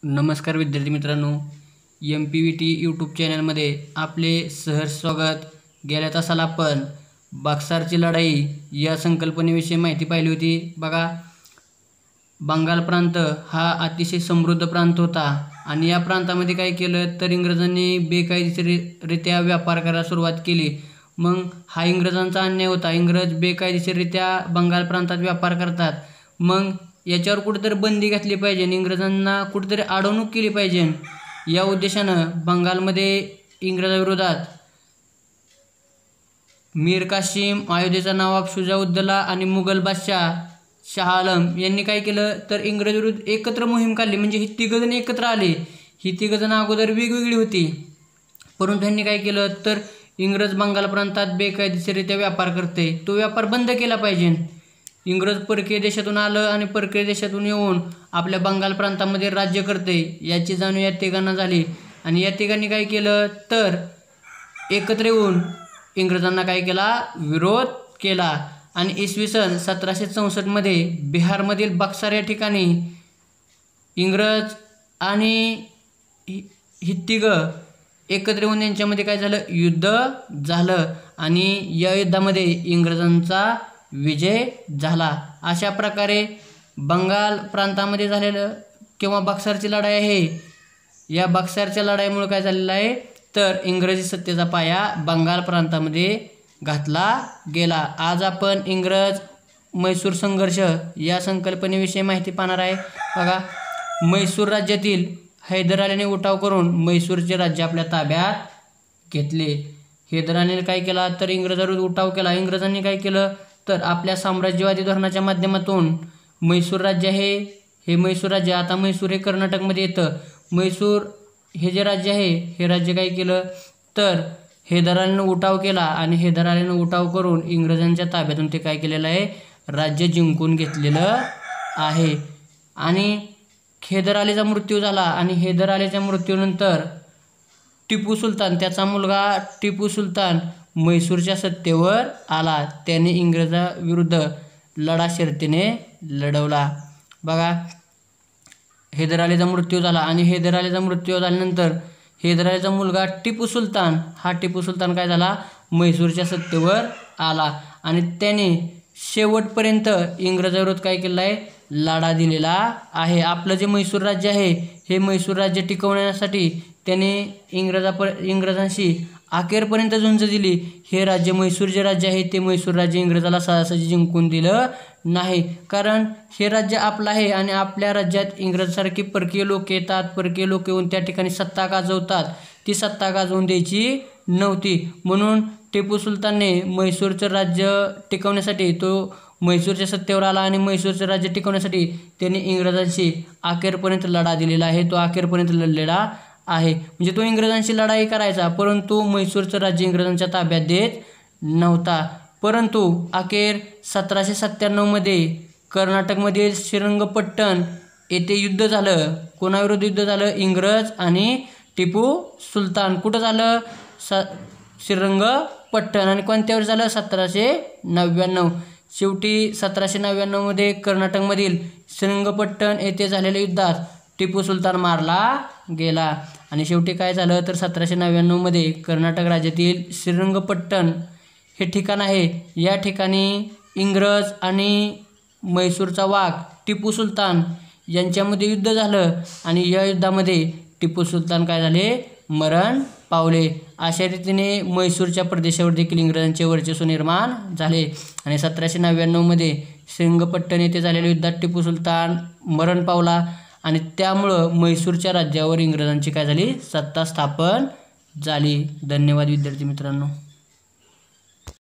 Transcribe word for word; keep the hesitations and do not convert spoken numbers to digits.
नमस्कार विद्यार्थी मित्रांनो, M P V T YouTube चॅनलमध्ये आपले सहर्ष स्वागत। गेल्या तासाला आपण बक्सरची लढाई या संकल्पनेविषयी माहिती पाहिली होती। बघा, बंगाल प्रांत हा अतिशय समृद्ध प्रांत होता आणि या प्रांतामध्ये काय केलं तर इंग्रजांनी बेकायदेशीररित्या व्यापार करायला सुरुवात केली। मग हा इंग्रजांचा अन्याय होता। इंग्रज बेकायदेशीररित्या बंगाल प्रांतात व्यापार करतात, मग याच्यावर कुठेतरी बंदी घातली पाहिजे, इंग्रजांना कुठेतरी अडवणूक केली पाहिजे। या उद्देशानं बंगालमध्ये इंग्रजाविरोधात मीर कासिम, अयोध्येचा नवाब शुजाउद्दौला आणि मुघल बादशाह शाह आलम यांनी काय केलं तर इंग्रज विरुद्ध एकत्र मोहीम काढली। म्हणजे ही तिघजण एकत्र आले। ही तिघजण अगोदर वेगवेगळी होती, परंतु त्यांनी काय केलं तर इंग्रज बंगाल प्रांतात बेकायदेशीररित्या व्यापार करते, तो व्यापार बंद केला पाहिजे। इंग्रज परकीय देशातून आलं आणि परकीय देशातून येऊन आपल्या बंगाल प्रांतामध्ये राज्य करते याची जाणीव या तिघांना झाली आणि या तिघांनी काय केलं तर एकत्र येऊन इंग्रजांना काय केला, विरोध केला। आणि इसवी सन सतराशे चौसष्ट मध्ये बिहारमधील बक्सर या ठिकाणी इंग्रज आणि ही तिघं एकत्र येऊन यांच्यामध्ये काय झालं, युद्ध झालं आणि या युद्धामध्ये इंग्रजांचा विजय झाला। अशा प्रकारे बंगाल प्रांतामध्ये झालेलं किंवा बक्सरची लढाई आहे, या बक्सरच्या लढाईमुळे काय झालेलं आहे तर इंग्रजी सत्तेचा पाया बंगाल प्रांतामध्ये घातला गेला। आज आपण इंग्रज म्हैसूर संघर्ष या संकल्पनेविषयी माहिती पाहणार आहे। बघा, म्हैसूर राज्यातील हैदर अलीने उठाव करून म्हैसूरचे राज्य आपल्या ताब्यात घेतले। हैदर अलीने काय केला तर इंग्रजांविरुद्ध उठाव केला। इंग्रजांनी काय केलं तर आपल्या साम्राज्यवादी धोरणाच्या माध्यमातून म्हैसूर राज्य आहे, हे म्हैसूर राज्य आता म्हैसूर हे कर्नाटकमध्ये येतं। म्हैसूर हे जे राज्य आहे हे राज्य काय केलं तर हैदर अलीने उठाव केला आणि हैदर अलीने उठाव करून इंग्रजांच्या ताब्यातून ते काय केलेलं आहे, राज्य जिंकून घेतलेलं आहे। आणि हैदर अलीचा मृत्यू झाला आणि हैदर अलीच्या मृत्यूनंतर टिपू सुलतान, त्याचा मुलगा टिपू सुलतान म्हैसूरच्या सत्तेवर आला। त्याने इंग्रजाविरुद्ध लढा शर्तीने लढवला। बघा, हैदर अलीचा मृत्यू झाला आणि हैदर अलीचा मृत्यू झाल्यानंतर हैदर अलीचा मुलगा टिपू सुलतान, हा टिपू सुलतान काय झाला, म्हैसूरच्या सत्तेवर आला आणि त्याने शेवटपर्यंत इंग्रजाविरुद्ध काय केलं आहे, लढा दिलेला आहे। आपलं जे म्हैसूर राज्य आहे हे म्हैसूर राज्य टिकवण्यासाठी त्याने इंग्रजापर इंग्रजांशी अखेरपर्यंत झुंज दिली। हे राज्य म्हैसूर जे राज्य आहे ते म्हैसूर राज्य इंग्रजाला सहजासहजी जिंकून दिलं नाही, कारण हे राज्य आपलं आहे आणि आपल्या राज्यात इंग्रजसारखी परकीय लोक येतात, परकीय लोक येऊन त्या ठिकाणी सत्ता गाजवतात, ती सत्ता गाजवून द्यायची नव्हती। म्हणून टिपू सुलतानने म्हैसूरचं राज्य टिकवण्यासाठी तो म्हैसूरच्या सत्तेवर आला आणि म्हैसूरचं राज्य टिकवण्यासाठी त्याने इंग्रजांशी अखेरपर्यंत लढा दिलेला आहे, तो अखेरपर्यंत लढलेला आहे। म्हणजे तो इंग्रजांशी लढाई करायचा, परंतु म्हैसूरचं राज्य इंग्रजांच्या ताब्यात देत नव्हता। परंतु अखेर सतराशे सत्त्याण्णवमध्ये कर्नाटकमधील श्रीरंगपट्टण येथे युद्ध झालं। कोणाविरुद्ध युद्ध झालं, इंग्रज आणि टिपू सुलतान। कुठं झालं, स श्रीरंगपट्टण आणि कोणत्यावर झालं, सतराशे नव्याण्णव। शेवटी सतराशे नव्याण्णवमध्ये कर्नाटकमधील श्रीरंगपट्टण येथे झालेल्या युद्धात टिपू सुलतान मारला गेला आणि शेवटी काय झालं तर सतराशे नव्याण्णवमध्ये कर्नाटक राज्यातील श्रीरंगपट्टण हे ठिकाण आहे, या ठिकाणी इंग्रज आणि म्हैसूरचा वाघ टिपू सुलतान यांच्यामध्ये युद्ध झालं आणि या युद्धामध्ये टिपू सुलतान काय झाले, मरण पावले। अशा रीतीने म्हैसूरच्या प्रदेशावर देखील इंग्रजांचे वर्चस्व निर्माण झाले आणि सतराशे नव्याण्णवमध्ये श्रीरंगपट्टण येथे झालेल्या युद्धात टिपू सुलतान मरण पावला आणि त्यामुळं म्हैसूरच्या राज्यावर इंग्रजांची काय झाली, सत्ता स्थापन झाली। धन्यवाद विद्यार्थी मित्रांनो।